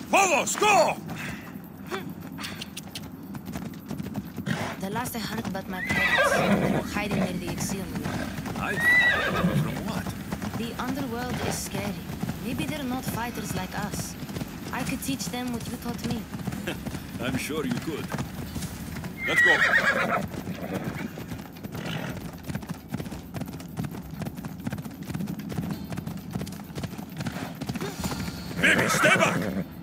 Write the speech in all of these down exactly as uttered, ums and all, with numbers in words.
Phobos, go! The last I heard about my parents, they were hiding near the Ixion. Hiding? From what? The underworld is scary. Maybe they're not fighters like us. I could teach them what you taught me. I'm sure you could. Let's go. Baby, stay back!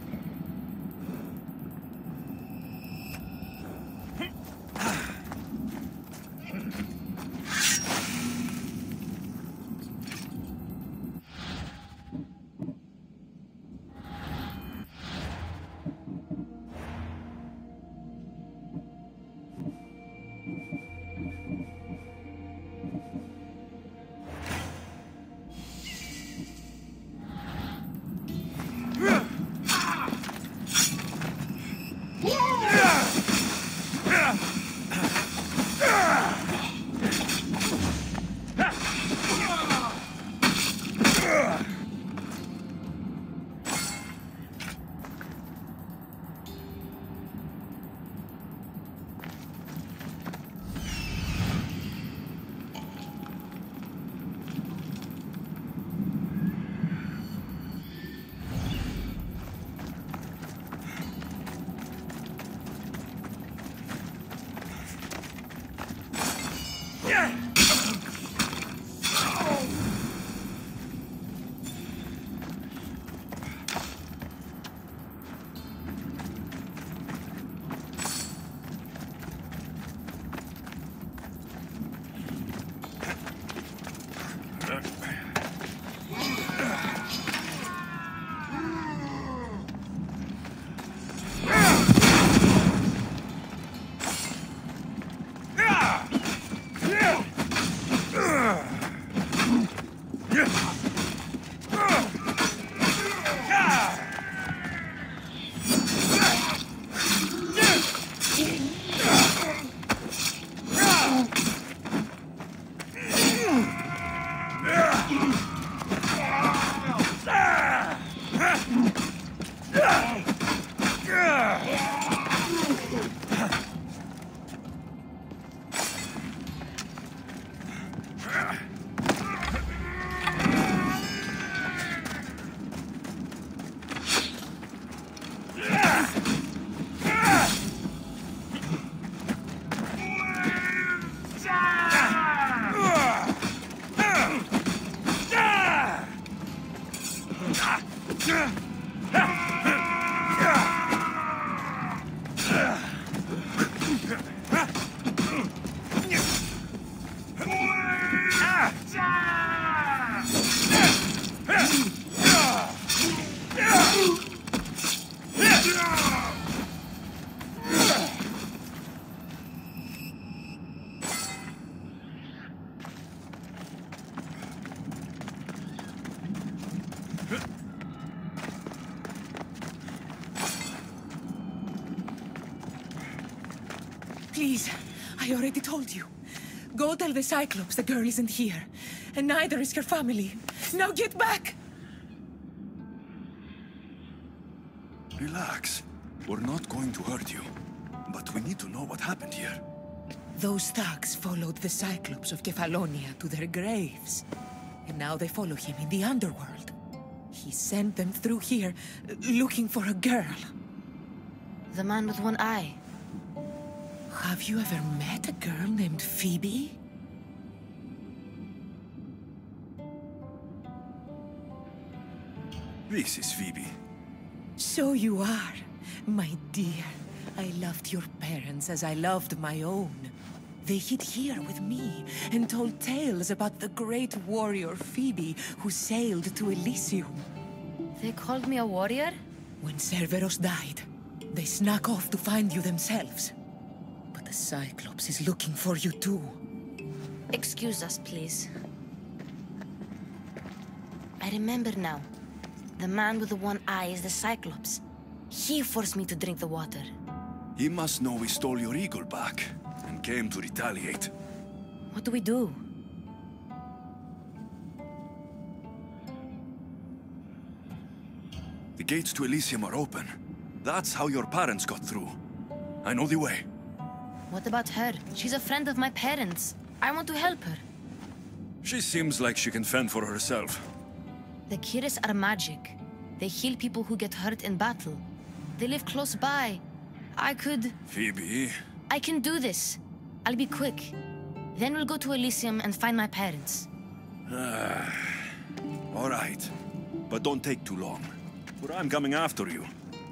Please, I already told you. Go tell the Cyclops the girl isn't here, and neither is her family. Now get back! Relax. We're not going to hurt you. But we need to know what happened here. Those thugs followed the Cyclops of Kefalonia to their graves. And now they follow him in the underworld. He sent them through here, looking for a girl. The man with one eye. Have you ever met a girl named Phoebe? This is Phoebe. So you are, my dear. I loved your parents as I loved my own. They hid here with me and told tales about the great warrior Phoebe who sailed to Elysium. They called me a warrior? When Cerberus died, they snuck off to find you themselves. But the Cyclops is looking for you too. Excuse us, please. I remember now. The man with the one eye is the Cyclops. He forced me to drink the water. He must know we stole your eagle back and came to retaliate. What do we do? The gates to Elysium are open. That's how your parents got through. I know the way. What about her? She's a friend of my parents. I want to help her. She seems like she can fend for herself. The Kiris are magic. They heal people who get hurt in battle. They live close by. I could... Phoebe... I can do this. I'll be quick. Then we'll go to Elysium and find my parents. All right. But don't take too long, for I'm coming after you.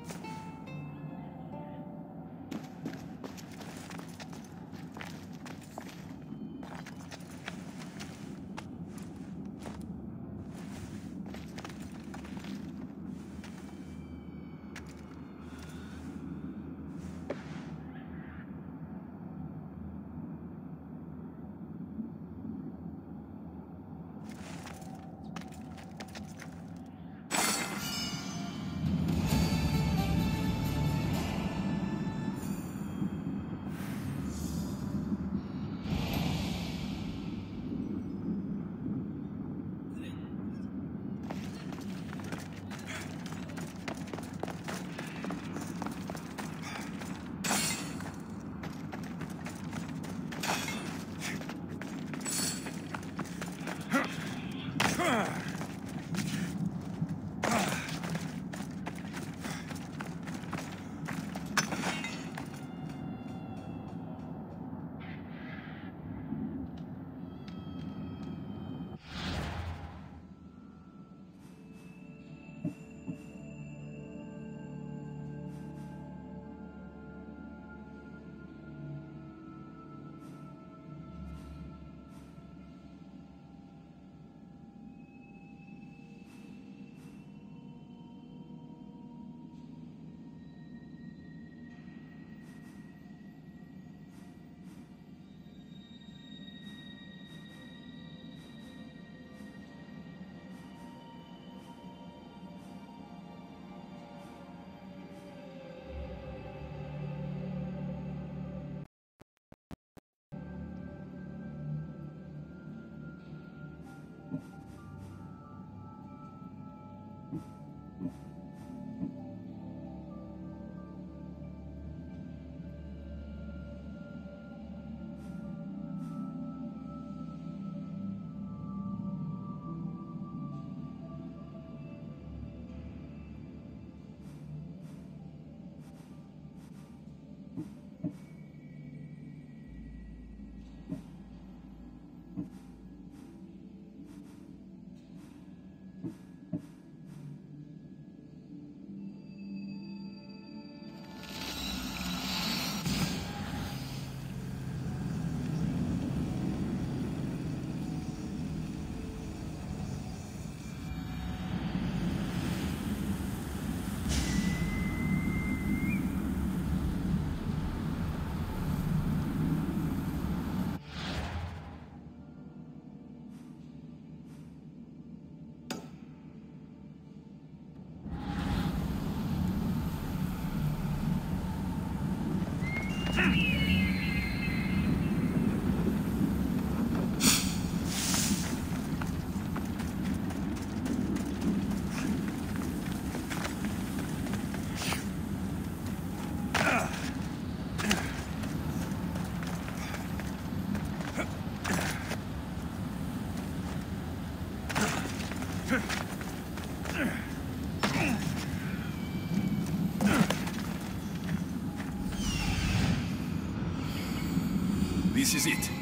This is it.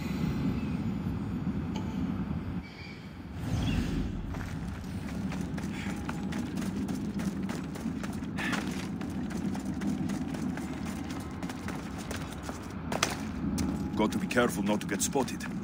Got to be careful not to get spotted.